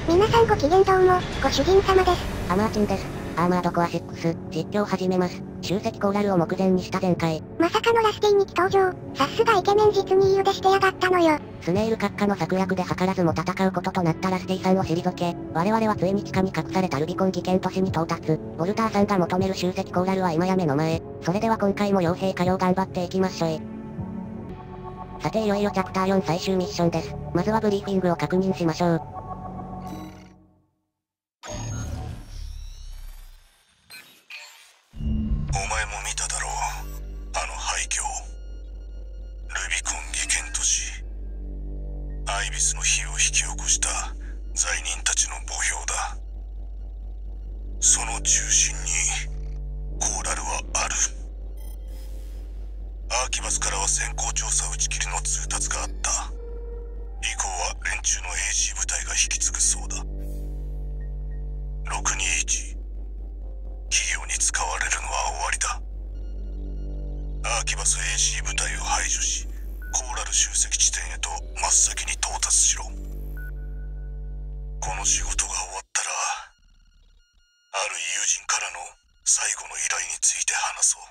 皆さんごきげんどうも、ご主人様です。 アマーチンです。アーマードコア6、実況始めます。集積コーラルを目前にした前回。 まさかのラスティ2期登場。さすがイケメン実にいい腕してやがったのよ。 スネイル閣下の策略で図らずも戦うこととなったラスティさんを退け、我々はついに地下に隠されたルビコン危険都市に到達。ウォルターさんが求める集積コーラルは今や目の前。それでは今回も傭兵歌謡頑張っていきましょい。さていよいよチャプター4最終ミッションです。まずはブリーフィングを確認しましょう。 お前も見ただろう、あの廃墟。ルビコン危険都市。アイビスの火を引き起こした罪人たちの墓標だ。その中心にコーラルはある。アーキバスからは先行調査打ち切りの通達があった。以降は連中の AC 部隊が引き継ぐそうだ。621、企業に使われるのは終わりだ。アーキバス AC 部隊を排除し、コーラル集積地点へと真っ先に到達しろ。この仕事が終わったら、ある友人からの最後の依頼について話そう。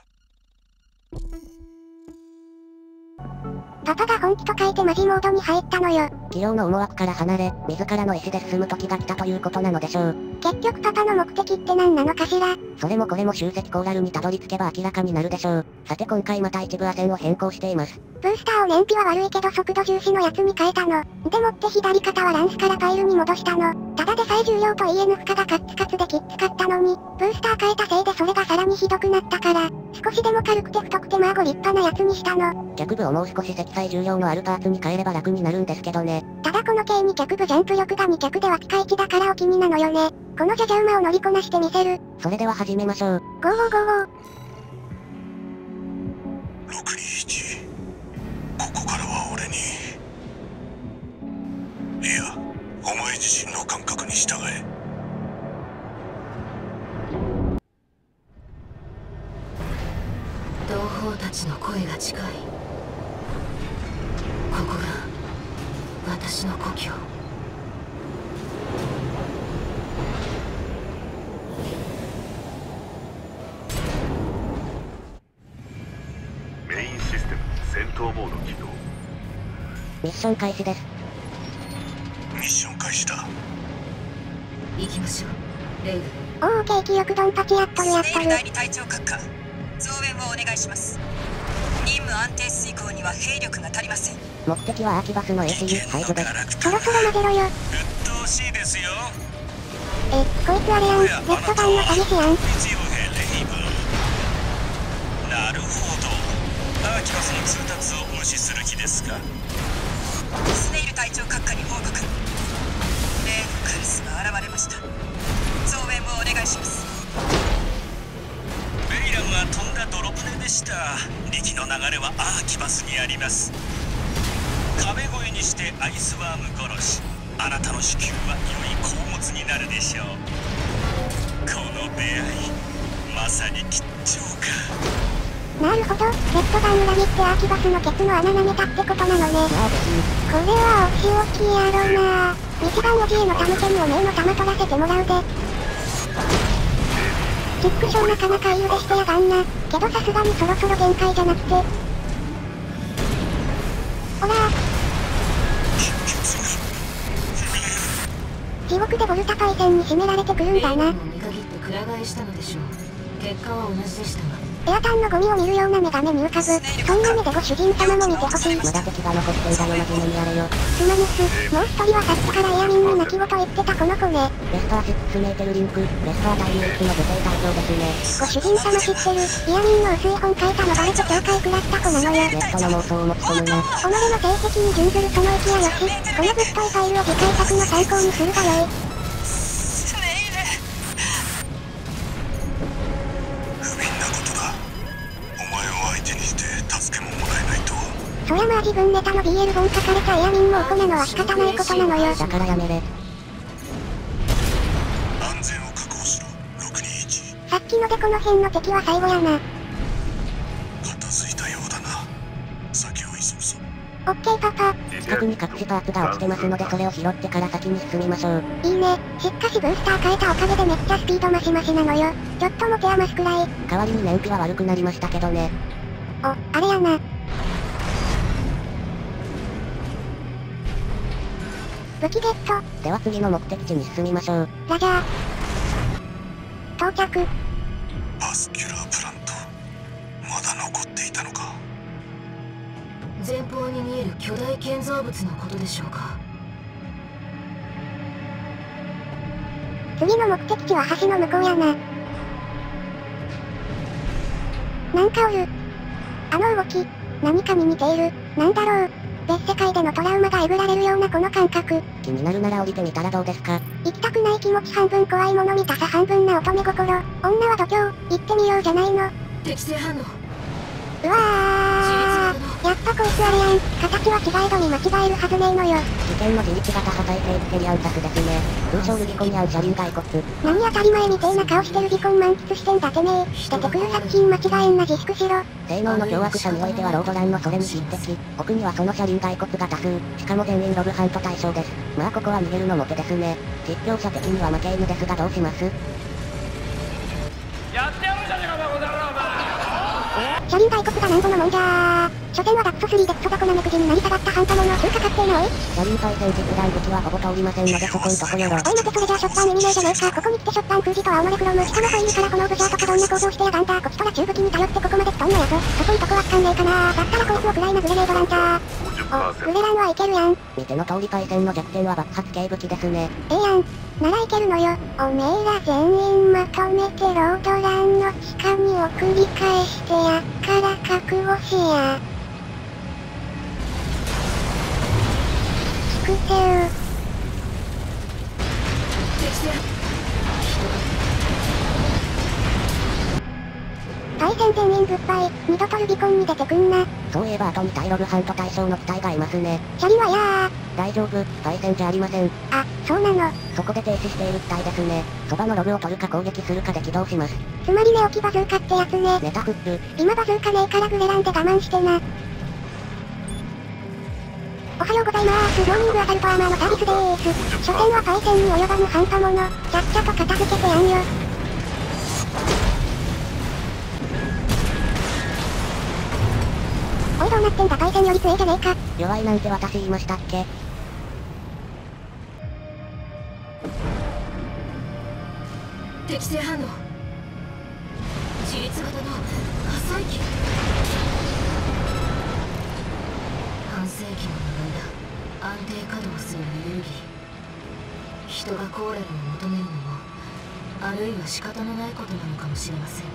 パパが本気と書いてマジモードに入ったのよ。 企業の思惑から離れ、自らの意思で進む時が来たということなのでしょう。 結局パパの目的って何なのかしら。 それもこれも集積コーラルにたどり着けば明らかになるでしょう。さて今回また一部亜線を変更しています。 ブースターを燃費は悪いけど速度重視のやつに変えたの。でもって左肩はランスからパイルに戻したの。ただでさえ重量と EN 負荷がカッツカツできっつかったのに、ブースター変えたせいでそれがさらにひどくなったから、少しでも軽くて太くてまあご立派なやつにしたの。 脚部をもう少し積載重量のあるパーツに変えれば楽になるんですけどね。 ただこの軽2脚部ジャンプ力が2脚ではピカイチだからお気になのよね。このじゃじゃ馬を乗りこなしてみせる。 それでは始めましょう。 ゴーゴーゴーゴー。 621、ここからは俺に。いや、お前自身の感覚に従え。 同胞たちの声が近い。ここが私の故郷。 メインシステム戦闘モード起動。 ミッション開始です。 ミッション開始だ。 行きましょう、レイブ。 おお、景気よくドンパチやっとるやっとる。 第2隊長閣下、増援をお願いします。任務安定遂行には兵力が足りません。 目的はアーキバスの ACU 排除です。 そろそろ混ぜろよ。 鬱陶しいですよ。 こいつあれやん、レッドバンの詐欺師やん。 なるほど。アーキバスの通達を無視する気ですか。 スネイル隊長閣下に報告。例のカリスが現れました。増援をお願いします。 ベイラムは飛んだ泥船でした。力の流れはアーキバスにあります。壁越えにしてアイスワーム殺し。あなたの子宮は良い宝物になるでしょう。この出会い、まさに吉兆か。 なるほど、レッドバン裏切ってアーキバスのケツの穴舐めたってことなのね。これはお仕置きやろな。一番おじいのタムケにおめえの玉取らせてもらうで。キックショーなかなかいい腕してやがんな。けどさすがにそろそろ限界じゃなくて。ほら地獄でボルタパイセンに締められてくるんだな。 レイブを見限ってくら替えしたのでしょう。結果は同じでしたが。 エアタンのゴミを見るような目が目に浮かぶ。そんな目でご主人様も見てほしい。 まだ敵が残っていたよ、真面目にやれよ。 スマネス、もう一人はさっきからエアミンに泣き言言ってたこの子ね。 レスター6メーテルリンク、レスター対 UH の女性隊長ですね。 ご主人様知ってる。エアミンの薄い本書いたのバレて境界食らった子なのよ。 ネットの妄想を持ち込むな。 己の成績に準ずるその息はよし。このぶっといファイルを次回作の参考にするがよい。 スネイル。 不憫なことだ。お前を相手にして助けももらえないとは。 そりゃまあ自分ネタの BL 本書かれたエアミンもおこなのは仕方ないことなのよ。 だからやめれ。 安全を確保しろ、621。 さっきのでこの辺の敵は最後やな。 片付いたようだな。先を急ぐぞ。 オッケーパパ。 実近くに隠しパーツが落ちてますのでそれを拾ってから先に進みましょう。 いいね。しかしブースター変えたおかげでめっちゃスピードマシマシなのよ。ちょっと持て余すくらい。 代わりに燃費は悪くなりましたけどね。 お、あれやな。武器ゲット。 では次の目的地に進みましょう。 ラジャー。到着。 バスキュラープラント、まだ残っていたのか。 前方に見える巨大建造物のことでしょうか。 次の目的地は橋の向こうやな。なんかおる。あの動き、何かに似ている。なんだろう。別世界でのトラウマがえぐられるようなこの感覚。 気になるなら降りてみたらどうですか。 行きたくない気持ち半分怖いもの見たさ半分な乙女心。女は度胸、行ってみようじゃないの。 適正反応。 うわー。やっぱこいつあれやん。形は違えどに間違えるはずねえのよ。 事件の自立型破壊性ステリアンタスですね。通称ルビコンやん車輪骸骨。 何当たり前みてえな顔してルビコン満喫してんだてめえ。出てくる作品間違えんな自粛しろ。 性能の凶悪さにおいてはロードランのそれに匹敵。奥にはその車輪骸骨が多数。しかも全員ロブハント対象です。まあここは逃げるのも手ですね。実況者的には負け犬ですがどうします？ やってやるじゃねえかバカ野郎お前。 車輪骸骨がなんぼのもんじゃー。所詮はダックス3でクソ雑魚な目くじになり下がった半端者。中華確定なおい。 車輪パイセン実弾武器はほぼ通りませんのでそこんとこよろ。 おい待てそれじゃあショッパン意味ねえじゃねえか。ここに来てショッパン空自と青漏れクロム。しかもホイールからこのオブジャーとかどんな構造してやがんだ。こちとら中武器に頼ってここまで来とんのやぞ。そこんとこわかんねえかな。だったらこいつをグライナグレネードランチャー。お、グレランはいけるやん。 見ての通りパイセンの弱点は爆発系武器ですね。 ええやん。ならいけるのよ。おめえら全員まとめてロードランの地下に送り返してやっから覚悟しや。粛清。 適正。 対戦全員グッバイ。二度とルビコンに出てくんな。 そういえば後にタイロブハント対象の機体がいますね。 車輪はやー。 大丈夫、パイセンじゃありません。 あ、そうなの。 そこで停止している機体ですね。そばのロブを取るか攻撃するかで起動します。 つまり寝起きバズーカってやつね。 ネタフック。 今バズーカねえからグレランで我慢してな。おはようございます。モーニングアサルトアーマーのサービスでーす。所詮はパイセンに及ばぬ半端者。ちゃっちゃと片付けてやんよ。おいどうなってんだパイセンより強えじゃねえか。 弱いなんて私言いましたっけ？ 適正反応。自立型の破砕機。半世紀もの間安定稼働するエネルギー。人がコーレルを求めるのもあるいは仕方のないことなのかもしれません。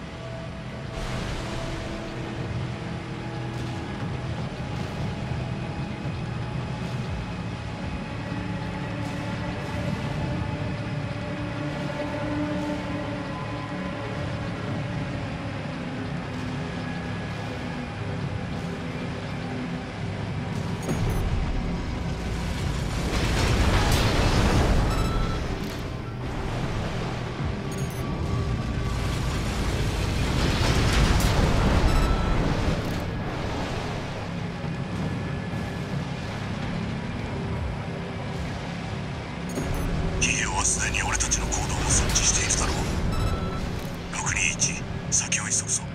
企業はすでに俺たちの行動を察知しているだろう。621、先を急ぐぞ。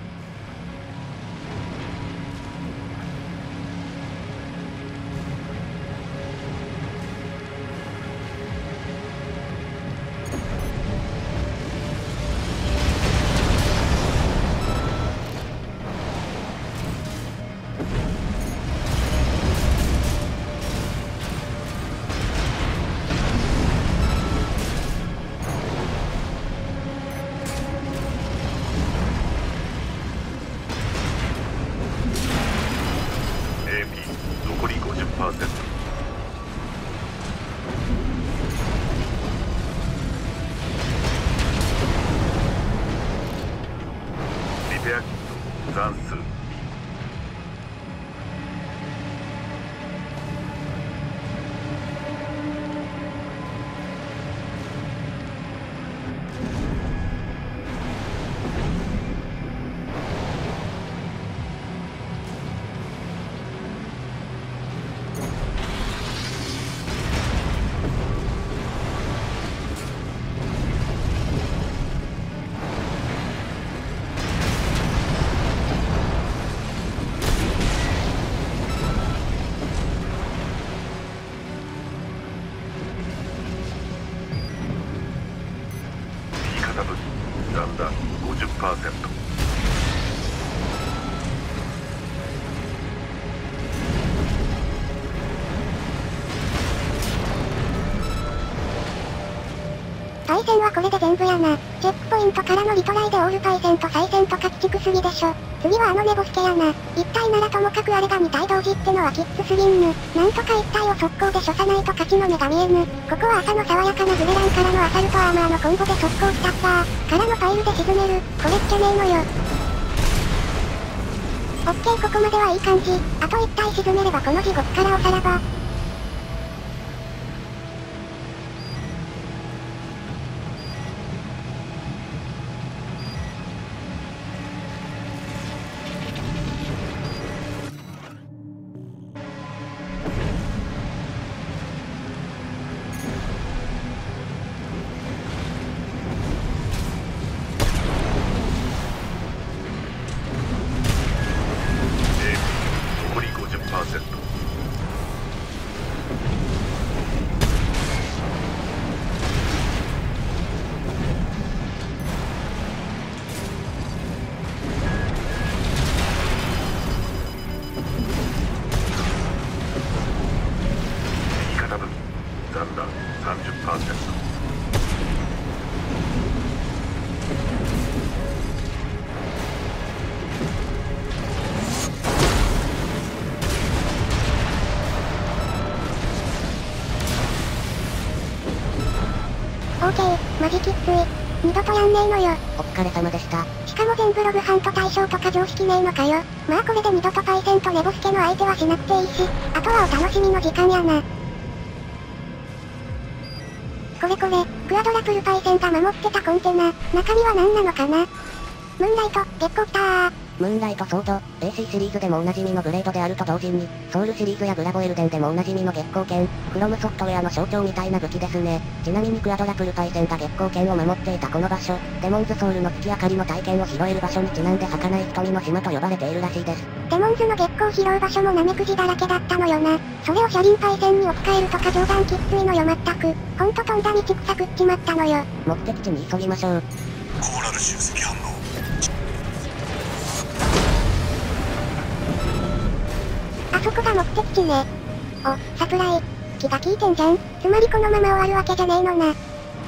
方分残弾 50%。 パイセンはこれで全部やな。チェックポイントからのリトライでオールパイセンと再戦とか鬼畜すぎでしょ。次はあのネボスケやな。一体ならともかくあれが2体同時ってのはキッズすぎんぬ。なんとか一体を速攻で処さないと勝ちの目が見えぬ。ここは朝の爽やかなズベランからのアサルトアーマーのコンボで速攻スタッター。からのパイルで沈める。これっちゃねえのよ。オッケーここまではいい感じ。あと1体沈めればこの地獄からおさらば。 残り 50%。右肩分残弾 30%。 オーケー、マジきっつい。二度とやんねえのよ。 お疲れ様でした。 しかも全部ログハント対象とか常識ねえのかよ。まあこれで二度とパイセンとネボスケの相手はしなくていいし、あとはお楽しみの時間やな。これ、クアドラプルパイセンが守ってたコンテナ、中身は何なのかな。ムーンライト、月光来たー。 ムーンライトソード、AC シリーズでもおなじみのグレードであると同時に、ソウルシリーズやブラボエルデンでもおなじみの月光剣、フロムソフトウェアの象徴みたいな武器ですね。ちなみにクアドラプルパイセンが月光剣を守っていたこの場所、デモンズソウルの月明かりの体験を拾える場所にちなんで儚い瞳の島と呼ばれているらしいです。 デモンズの月光拾う場所もナメクジだらけだったのよな。それを車輪パイセンに置き換えるとか冗談きっついのよまったく。ほんと飛んだ道草食っちまったのよ。 目的地に急ぎましょう。 コーラル集積反応。 あそこが目的地ね。お、サプライ。気が利いてんじゃん。つまりこのまま終わるわけじゃねえのな。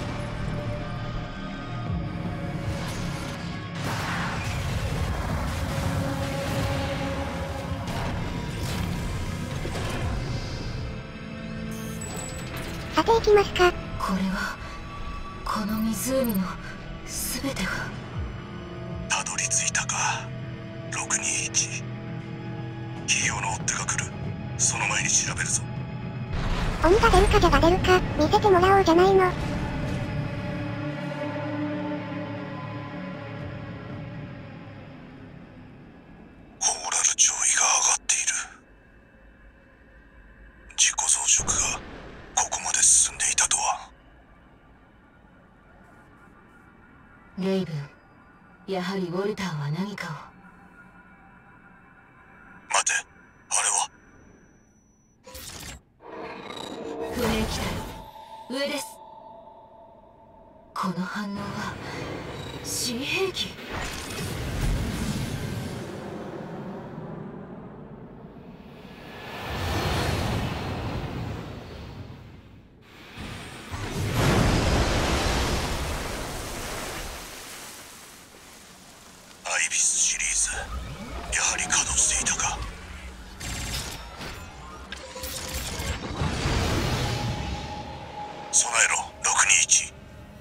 さて行きますか。 これはこの湖の全てが。 たどり着いたか。621。企業の追っ手が来る。その前に調べるぞ。 鬼が出るかじゃが出るか、見せてもらおうじゃないの。 コーラル潮位が上がっている。自己増殖がここまで進んでいたとは。 レイブン、やはりウォルターは何かを。 待て、あれは。 不明機体上です。この反応は新兵器。 アイビスシリーズ、やはり稼働していたか。備えろ、621。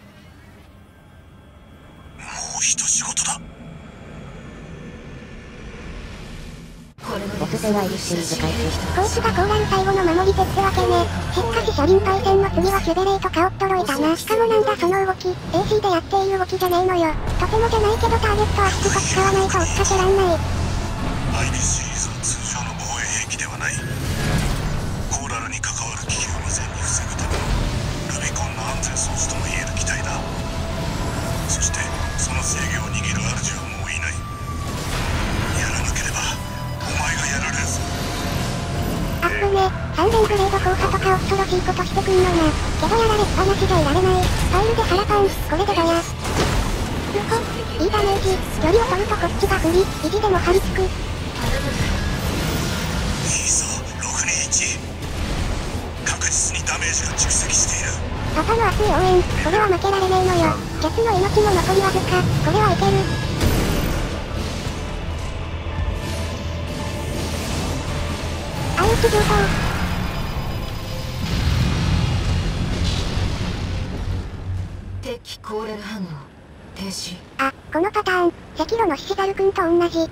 もう一仕事だ。 ボス戦アイビスシリーズ開始。 こいつがコーラル最後の守り手ってわけね。しかし車輪パイセンの次はシュベレイとかおっとろいたな。しかもなんだその動き、AC でやっている動きじゃねえのよ。とてもじゃないけどターゲットはしつこく使わないと追っかけらんない。 アイビスシリーズは通常の防衛兵器ではない。コーラルに関わる危機を未然に防ぐためのルビコンの安全装置ともいえる機体だ。そしてその制御を握る主はもういない。やらなければお前がやられるぞ。 あっぶね、3連グレード効果とか恐ろしいことしてくんのな。けどやられっぱなしじゃいられない。ファイルで腹パン、これでどや。 いいダメージ。よりを取るとこっちが不利。意地でも張り付く。 いいぞ、621。確実にダメージが蓄積している。 パパの熱い応援。これは負けられねえのよ。ケツの命も残りわずか。これはいける。相打ち上等。 敵コーレル反応停止。 あ、このパターン、赤炉の獅子猿くんと同じ。 待て、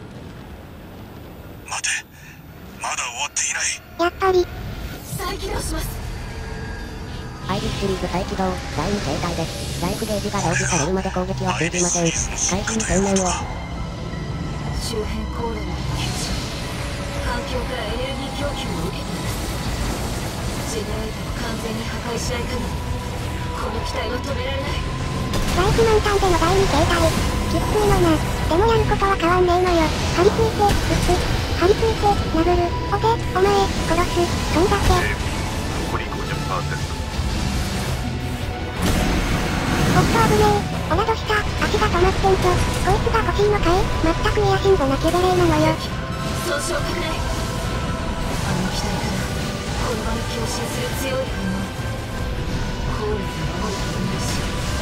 まだ終わっていない。 やっぱり。 再起動します。 アイビスシリーズ再起動、第2形態です。ライフゲージが表示されるまで攻撃は通じません。回避に専念を。 周辺コーレルの吸収。環境からエネルギー供給を受けています。ジェネレーターを完全に破壊しない限り、この機体は止められない。 ライフ満タンでの第2形態。きついのな。でもやることは変わんねえのよ。張り付いて、撃つ。張り付いて、殴る。お手、お前、殺す。そんだけ。 残り 50%。 おっと危ねえ。オラどした。足が止まってんぞ。こいつが欲しいのかい？まったくエアシンゴなキュベレーなのよ。 損傷拡大。あの機体からこの場に共振する強い反応。コーレルの守ることないし、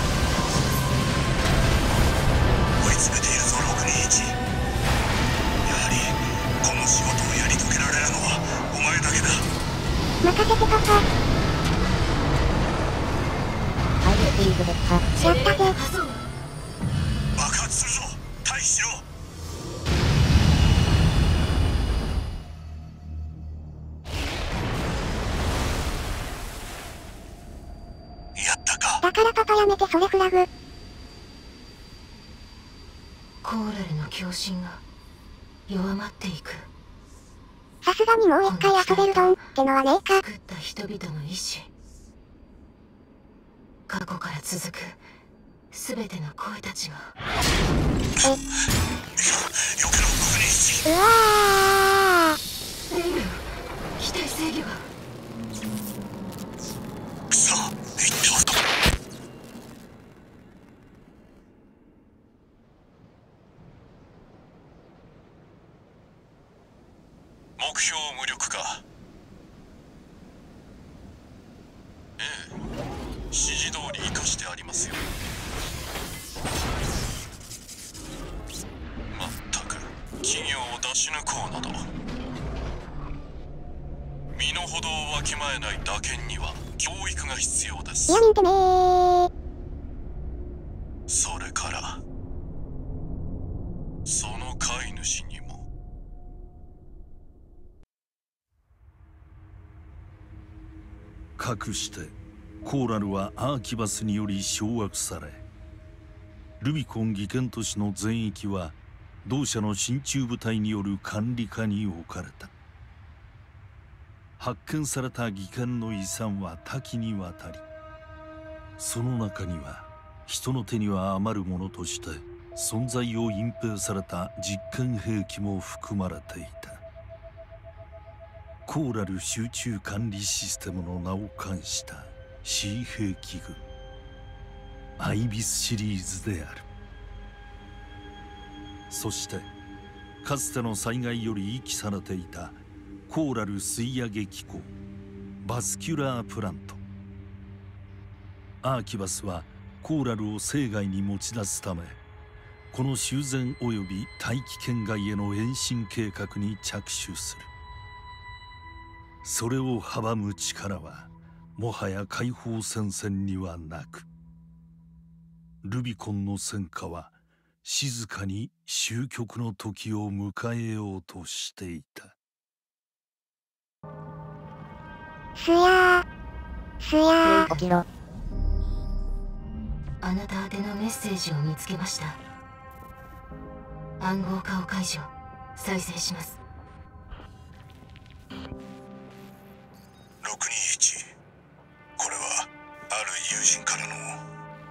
追い詰めているぞ、621。やはりこの仕事をやり遂げられるのはお前だけだ。 任せてパパ。 アイビスシリーズ撃破。 やったぜ。 爆発するぞ、退避しろ。やったか。 だからパパやめてそれフラグ。 コーレルの共振が弱まっていく。 さすがにもう一回遊べるドンってのはねえか。 作った人々の意志。過去から続く全ての声たちが。 よけろ、621。 うわー。 レイル、機体制御が。 くそ、言っておくと。目標無力化。ええ、指示通り生かしてありますよ。まったく企業を出し抜こうなど、身の程をわきまえない打剣には教育が必要です。 いやみんてめー。 それからその飼い主にも。 かくしてコーラルはアーキバスにより掌握され、ルビコン技研都市の全域は同社の進駐部隊による管理下に置かれた。発見された技研の遺産は多岐にわたり、その中には人の手には余るものとして存在を隠蔽された実験兵器も含まれていた。コーラル集中管理システムの名を冠した C 兵器群アイビスシリーズである。そしてかつての災害より遺棄されていたコーラル吸い上げ機構バスキュラープラント。アーキバスはコーラルを生涯に持ち出すため、この修繕及び大気圏外への延伸計画に着手する。それを阻む力はもはや解放戦線にはなく、ルビコンの戦火は静かに終局の時を迎えようとしていた。 すやー。 起きろ。 あなた宛てのメッセージを見つけました。暗号化を解除。再生します。 621、これはある友人からの、いや、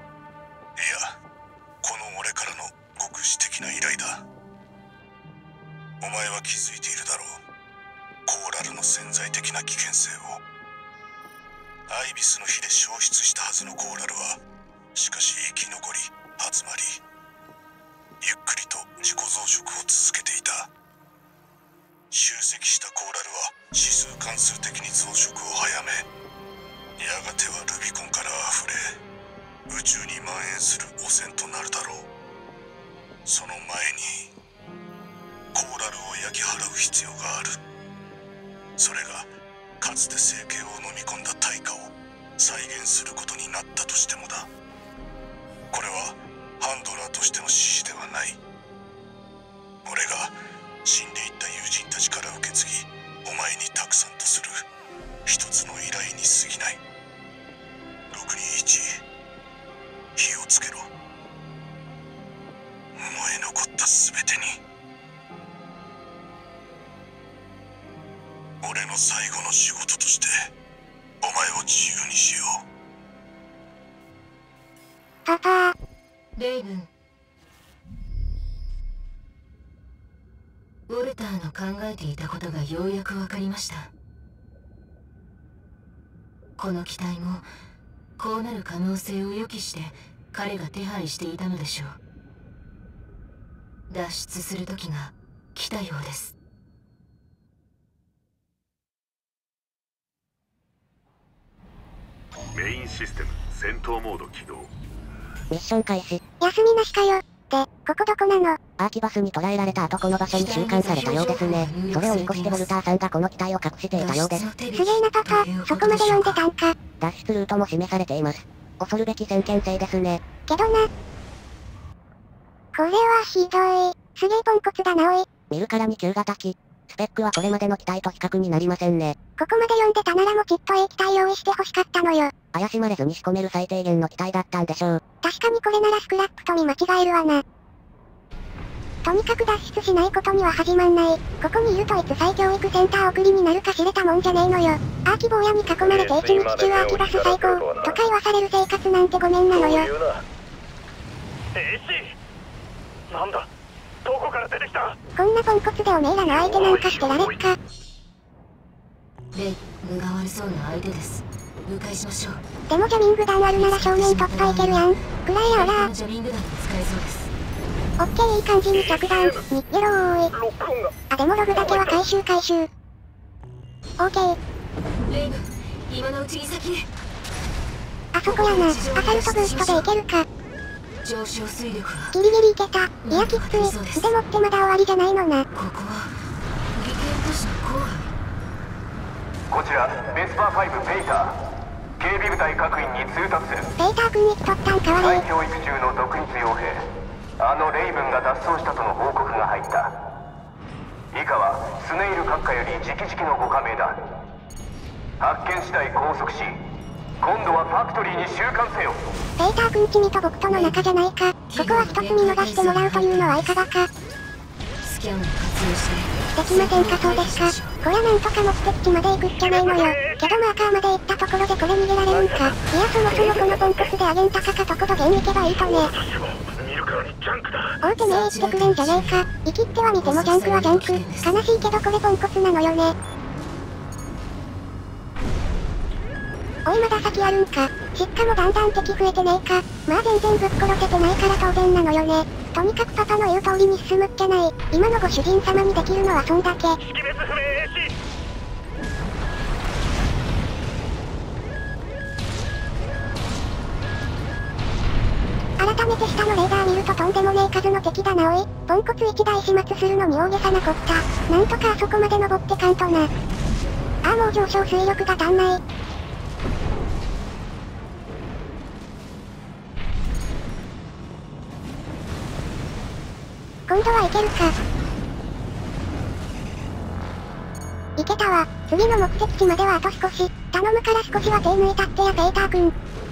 この俺からのごく私的な依頼だ。お前は気づいているだろう。コーラルの潜在的な危険性を。アイビスの火で消失したはずのコーラルは、しかし生き残り集まり、 ゆっくりと自己増殖を続けていた。集積したコーラルは指数関数的に増殖を早め、やがてはルビコンから溢れ宇宙に蔓延する汚染となるだろう。その前にコーラルを焼き払う必要がある。それがかつて生計を飲み込んだ対価を再現することになったとしてもだ。これはハンドラーとしての指示ではない。俺が死んでいった友人たちから受け継ぎお前に託さんとする一つの依頼に過ぎない。621、火をつけろ。燃え残った全てに。俺の最後の仕事としてお前を自由にしよう。 パパ。 レイブン。ウォルターの考えていたことがようやく分かりました。この機体もこうなる可能性を予期して彼が手配していたのでしょう。脱出する時が来たようです。 メインシステム戦闘モード起動。 ミッション開始。 休みなしかよ。で、ここどこなの？ アーキバスに捕らえられた後この場所に収監されたようですね。それを見越してウォルターさんがこの機体を隠していたようです。 すげえなパパ、そこまで読んでたんか。 脱出ルートも示されています。恐るべき先見性ですね。 けどな。これはひどい。すげえポンコツだなおい。 見るからに旧型機。スペックはこれまでの機体と比較になりませんね。 ここまで読んでたならもうちっと機体用意して欲しかったのよ。 怪しまれずに仕込める最低限の機体だったんでしょう。 確かにこれならスクラップと見間違えるわな。とにかく脱出しないことには始まんない。ここにいるといつ再教育センター送りになるか知れたもんじゃねえのよ。アーキ坊やに囲まれて一日中アーキバス最高とか言わされる生活なんてごめんなのよ。 なんだ、どこから出てきた？ こんなポンコツでおめえらの相手なんかしてられっか。 レイ、分が悪そうな相手です。迂回しましょう。 でもジャミング弾あるなら正面突破いけるやん。くらえやおら。 ジャミング弾も使えそうです。 オッケー、いい感じに着弾。に、ゲローい。あ、でもログだけは回収。オーケー。 レイブ、今のうちに先へ。 あそこやな。アサルトブーストでいけるか。 上昇水力はギリギリいけた。いやきつい。でもってまだ終わりじゃないのな。 ここは技研都市の後半。 こちらベスパー5ペイター。警備部隊各員に通達する。 ペイター君生きとったんか悪い。 再教育中の独立傭兵あのレイブンが脱走したとの報告が入った。以下はスネイル閣下より直々のご加盟だ。発見次第拘束し、今度はファクトリーに収監せよ。 ペーター君君と僕との仲じゃないか。ここは一つ見逃してもらうというのはいかがか。 スキャンを活用してできませんか。そうですか。こりゃなんとか目的地まで行くっきゃないのよ。けどマーカーまで行ったところでこれ逃げられるんか。いやそもそもこのポンコツでアゲンタカかとこどげん行けばいいとね。おうてめえ言ってくれんじゃねえか。生きっては見てもジャンクはジャンク。悲しいけどこれポンコツなのよね。おいまだ先あるんか。しかもだんだん敵増えてねえか。まあ全然ぶっ殺せてないから当然なのよね。とにかくパパの言う通りに進むっきゃない。今のご主人様にできるのはそんだけ。改めて下のレーダー見るととんでもねえ数の敵だなおい。ポンコツ一台始末するのに大げさなこった。なんとかあそこまで登ってかんとな。ああもう上昇水力が足んない。今度はいけるか。いけたわ。次の目的地まではあと少し。頼むから少しは手抜いたってやペーター君。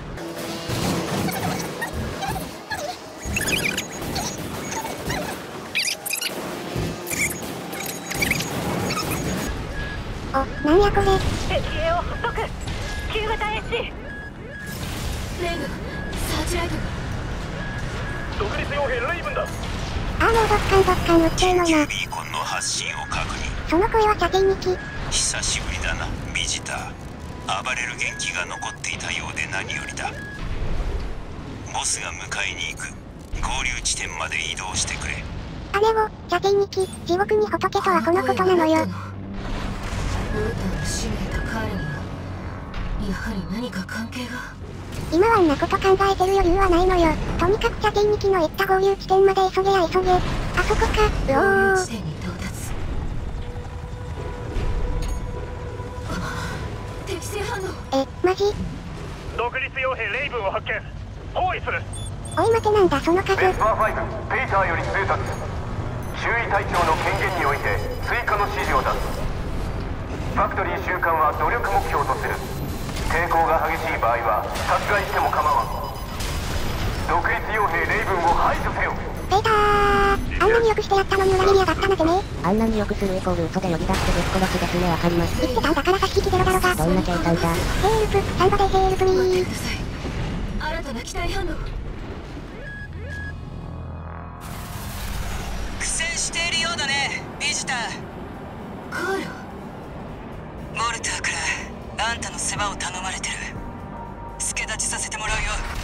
お、なんやこれ。 敵兵をほっとく。旧型 SC。 レイブ、サーチライト。 独立傭兵レイブンだ。 ああもうドッカン撃ってるのな。 ビーコンの発信を確認。 その声はチャティニキ。 久しぶりだな、ビジター。暴れる元気が残っていたようで何よりだ。ボスが迎えに行く。 合流地点まで移動してくれ。 姉を、射程に来、地獄に仏とはこのことなのよ。 ルーターの使命とカーレにはやはり何か関係が。 今はんなこと考えてる余裕はないのよ。とにかく射程2機の言った合流地点まで急げや急げ。あそこか、うおー。 合流地点に到達。適正反応。 マジ？ 独立傭兵レイブンを発見。包囲する。 おい待てなんだその数。 ベスパー5、ペイターより通達。中尉隊長の権限において追加の指示を出す。ファクトリー収監は努力目標とする。抵抗が激しい場合は殺害しても構わん。独立傭兵レイブンを排除せよ。 ペーター、あんなによくしてやったのに裏切りやがったなてね。 あんなによくするイコール嘘で呼び出してぶっ殺しですね。わかります。 言ってたんだから差し引きゼロだろが。 どんな計算だ。 ヘルプ、サンバでヘルプ待ってミー。 ください。新たな機体反応。 苦戦しているようだね、ビジター。 カール。 モルターからあんたの世話を頼まれてる。助立ちさせてもらうよ。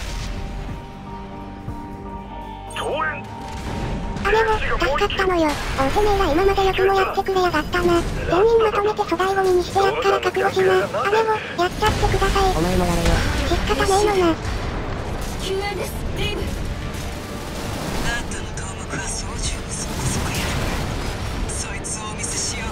増援。 姉を、助かったのよ。おてめえら今までよくもやってくれやがったな。全員まとめて粗大ゴミにしてやっから覚悟しな。姉を、やっちゃってください。 お前もやれよ。 仕方ねえのな。 救援です、リーブ。 あんたの頭目は操縦をそこそこやる。そいつをお見せしよう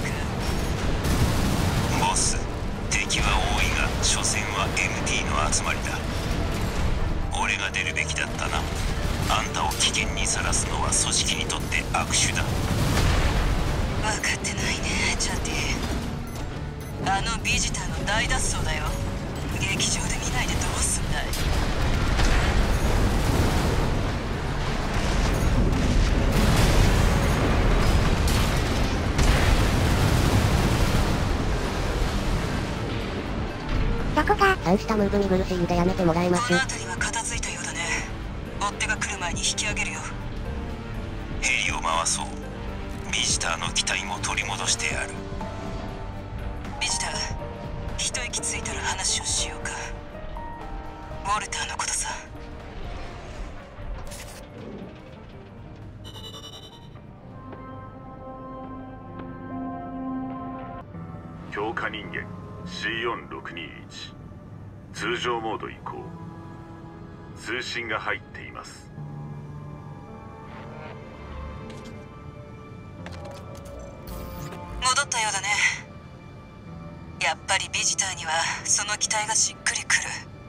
か。 ボス、敵は多いが所詮は MT の集まりだ。俺が出るべきだったな。あんたを危険にさらすのは組織にとって悪手だ。 分かってないね、チャティ。あのビジターの大脱走だよ。劇場で見ないでどうすんだい。 どこか。 3下ムーブ見苦しいんでやめてもらえます。 この辺りは片付いたようだね。追っ手が来る前に引き上げるよ。 ヘリを回そう。ビジターの機体も取り戻してやる。 ビジター、一息ついたら話をしようか。ウォルターのことさ。 強化人間 C4621 通常モード移行。通信が入っています。 戻ったようだね。やっぱりビジターにはその機体がしっくりくる。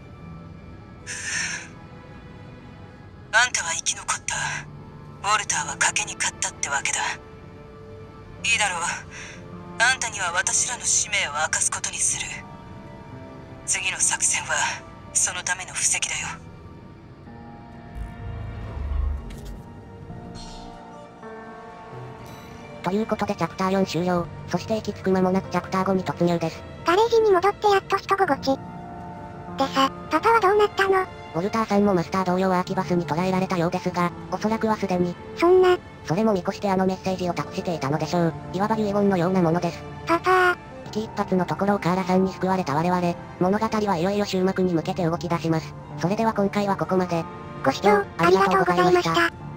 あんたは生き残った。ウォルターは賭けに勝ったってわけだ。いいだろう。あんたには私らの使命を明かすことにする。次の作戦はそのための布石だよ。 ということでチャプター4終了。そして行き着く間もなくチャプター5に突入です。 ガレージに戻ってやっと一心地。でさ、パパはどうなったの？ ウォルターさんもマスター同様アーキバスに捕らえられたようですが、おそらくはすでに。 そんな。 それも見越してあのメッセージを託していたのでしょう。いわば遺言のようなものです。 パパ危機一髪のところをカーラさんに救われた我々、物語はいよいよ終幕に向けて動き出します。それでは今回はここまで。 ご視聴ありがとうございました。